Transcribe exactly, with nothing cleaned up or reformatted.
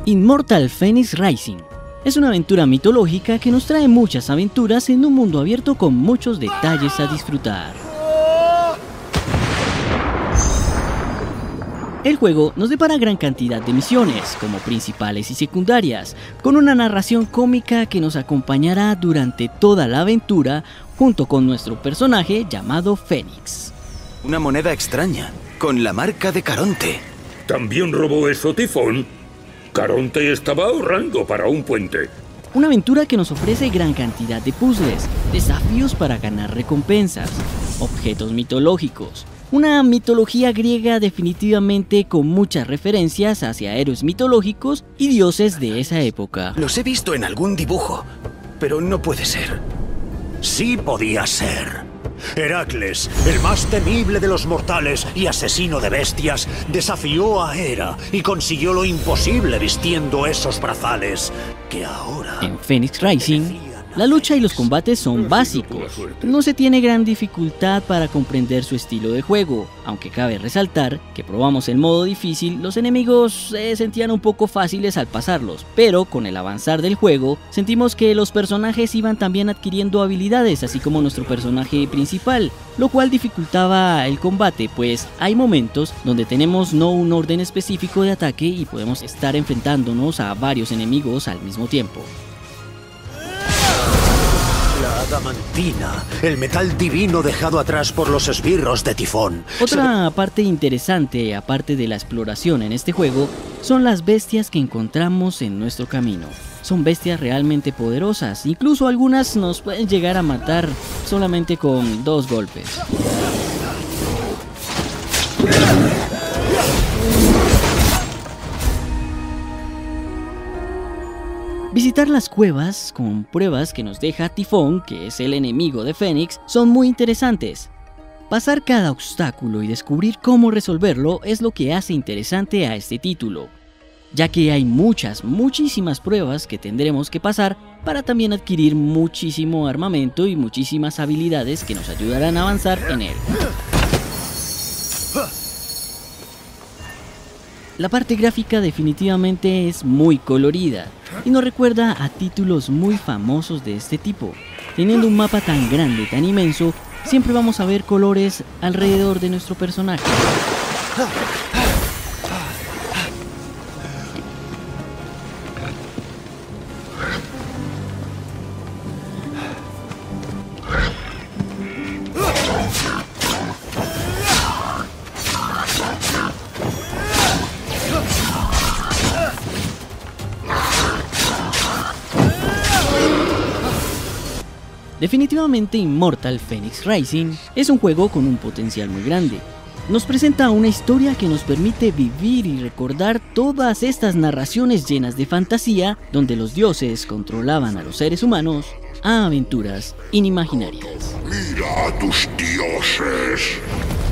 Immortal Phoenix Rising es una aventura mitológica que nos trae muchas aventuras en un mundo abierto con muchos detalles a disfrutar. El juego nos depara gran cantidad de misiones, como principales y secundarias, con una narración cómica que nos acompañará durante toda la aventura junto con nuestro personaje llamado Fénix. Una moneda extraña, con la marca de Caronte. ¿También robó eso Tifón? Caronte estaba ahorrando para un puente. Una aventura que nos ofrece gran cantidad de puzzles, desafíos para ganar recompensas, objetos mitológicos, una mitología griega definitivamente con muchas referencias hacia héroes mitológicos y dioses de esa época. Los he visto en algún dibujo, pero no puede ser. Sí podía ser. Heracles, el más temible de los mortales y asesino de bestias, desafió a Hera y consiguió lo imposible vistiendo esos brazales que ahora... En Phoenix Rising, la lucha y los combates son básicos. No se tiene gran dificultad para comprender su estilo de juego, aunque cabe resaltar que probamos el modo difícil, los enemigos se sentían un poco fáciles al pasarlos, pero con el avanzar del juego, sentimos que los personajes iban también adquiriendo habilidades, así como nuestro personaje principal, lo cual dificultaba el combate, pues hay momentos donde tenemos no un orden específico de ataque y podemos estar enfrentándonos a varios enemigos al mismo tiempo. La adamantina, el metal divino dejado atrás por los esbirros de Tifón. Otra parte interesante, aparte de la exploración en este juego, son las bestias que encontramos en nuestro camino. Son bestias realmente poderosas, incluso algunas nos pueden llegar a matar solamente con dos golpes. Visitar las cuevas con pruebas que nos deja Tifón, que es el enemigo de Fénix, son muy interesantes. Pasar cada obstáculo y descubrir cómo resolverlo es lo que hace interesante a este título, ya que hay muchas, muchísimas pruebas que tendremos que pasar para también adquirir muchísimo armamento y muchísimas habilidades que nos ayudarán a avanzar en él. La parte gráfica definitivamente es muy colorida y nos recuerda a títulos muy famosos de este tipo. Teniendo un mapa tan grande, tan inmenso, siempre vamos a ver colores alrededor de nuestro personaje. Definitivamente Immortal Phoenix Rising es un juego con un potencial muy grande. Nos presenta una historia que nos permite vivir y recordar todas estas narraciones llenas de fantasía donde los dioses controlaban a los seres humanos a aventuras inimaginarias. Mira a tus dioses.